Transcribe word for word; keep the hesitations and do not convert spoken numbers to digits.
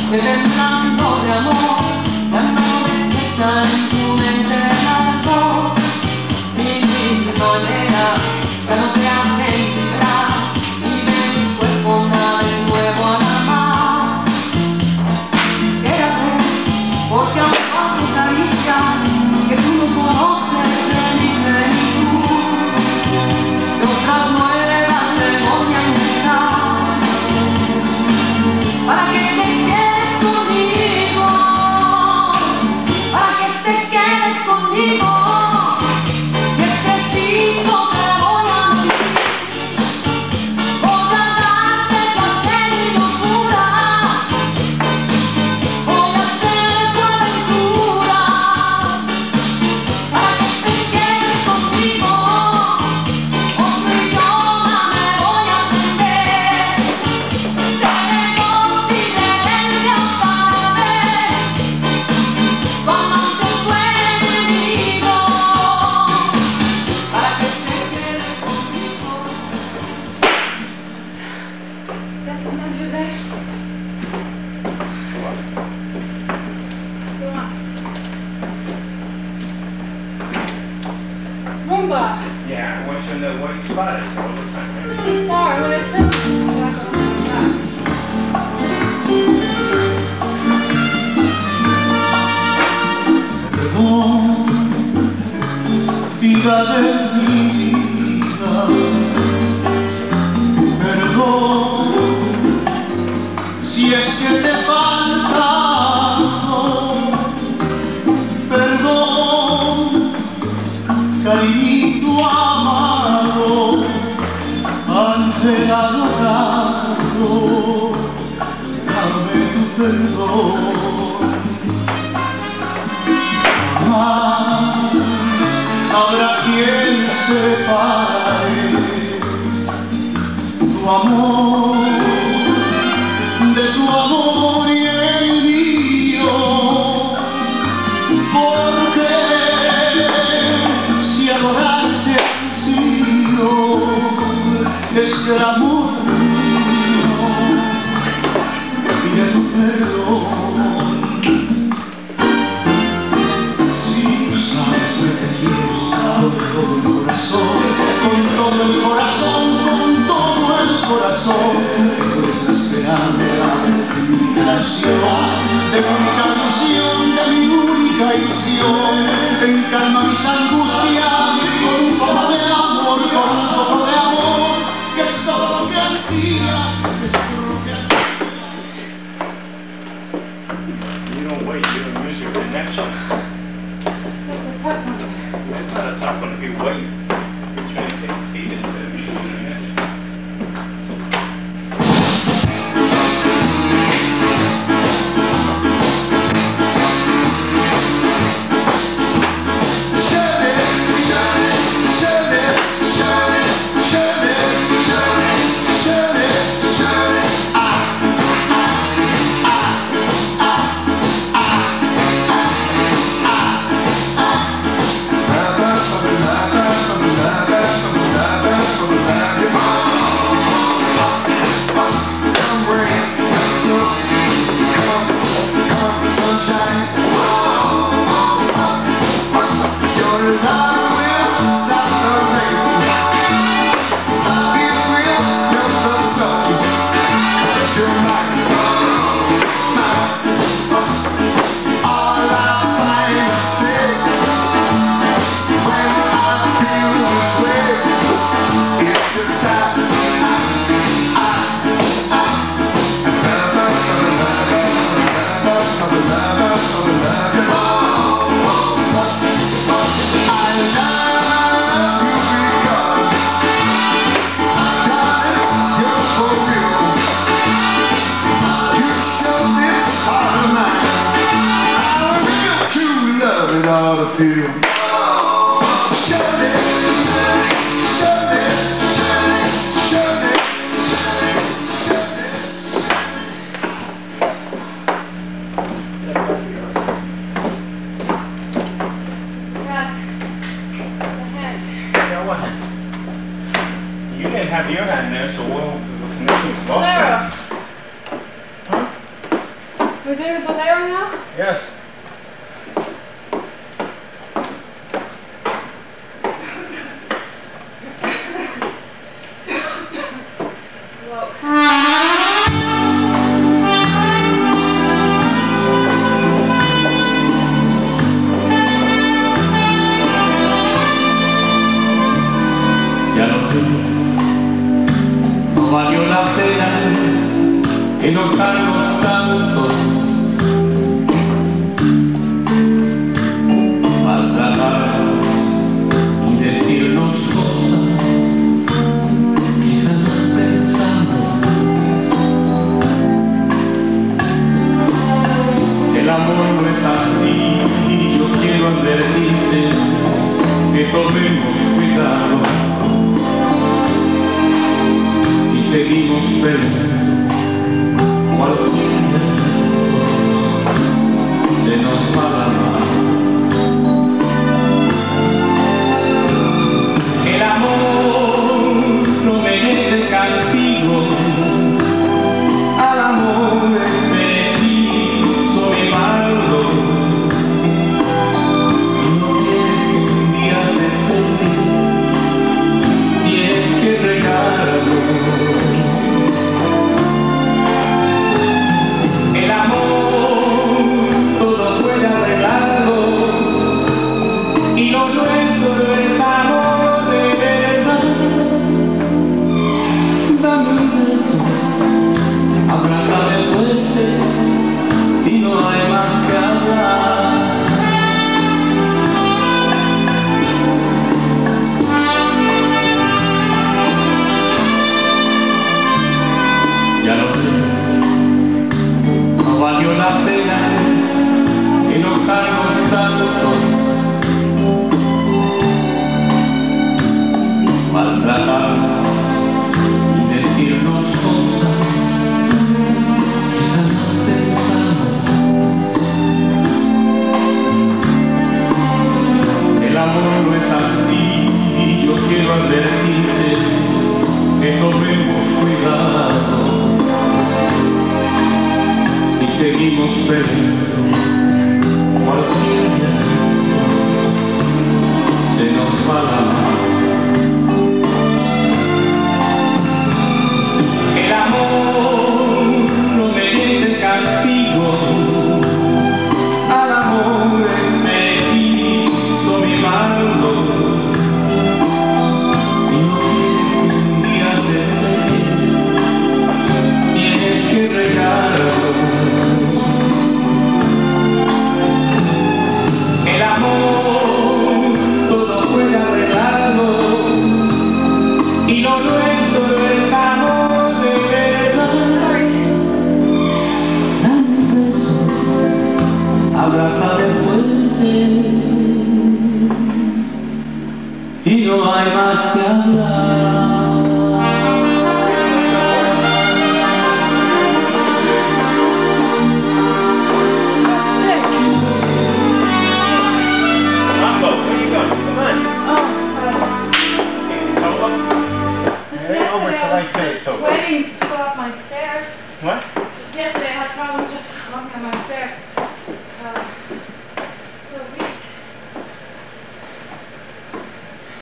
que temblando de amor ya no despierta en tu mente el ardor. Sin mis maneras ya no te hacen vibrar y de mi cuerpo nada es nuevo al amar. Quédate porque aún bajo caricias que tú no conoces de mi plenitud, que otras nuevas te voy a inventar para que te quedes conmigo, para que te quedes conmigo. Si es preciso te voy a vivir, voy a darte placer y locura, voy a ser tu aventura, para que te quedes conmigo. Otro idioma me voy a aprender, seremos irremediables otra vez, tu amante, tu enemigo, para que te quedes conmigo. Qu'est-ce que je vais? Rumba. Yeah, I want you to know what you spot us all the time. It's too far. When I finish, I'm going to come back. Perdón, vida de mi vida, perdón, si es que te falta algo, perdón, cariñito amado, ángel adorado, dame tu perdón. Jamás habrá quien separe tu amor de tu amor y el mío, porque si adorarte ansío es el amor mío, pide tu perdón. Con todo el corazón, con todo el corazón, con todo el corazón, tú eres la esperanza de mi única ilusión, de mi única ilusión, de mi única ilusión. Ven, calma mis angustias con un poco de amor, con un poco de amor, que es todo lo que ansía, que es todo lo que ansía. You don't wait, you don't use your connection. That's a tough one. It's not a tough one if you wait. You're trying to take feet instead of using your connection. have your hand there, so we'll, the connection's lost. Bolero. Huh? We're doing the Bolero now? Yes. Ya lo ves, no valió la pena enojarnos tanto, maltratarnos y decirnos cosas que jamás pensamos. El amor no es así y yo quiero advertirte que tomemos cuidado. Seguimos perdiendo cualquier se nos va la mano. El amor no merece castigo, al amor es preciso mimarlo. Si no quieres que un día se seque, tienes que regarlo. La pena enojarnos tanto, maltratarnos y decirnos cosas que jamás pensamos. El amor no es así y yo quiero advertirte que tomemos cuidado. Seguimos perdiendo cualquier día, se nos va la mano. El amor no merece castigo, al amor es preciso mimarlo. Si no quieres que un día se seque, tienes que regarlo. Y lo nuestro es amor de verdad. Dame un beso, abrázame fuerte y no hay más que hablar. Mambo, where are you going? Come on. Oh, Hey, over till I say it's over. waiting to go up my stairs. What? Just yesterday I had problems just walking up my stairs.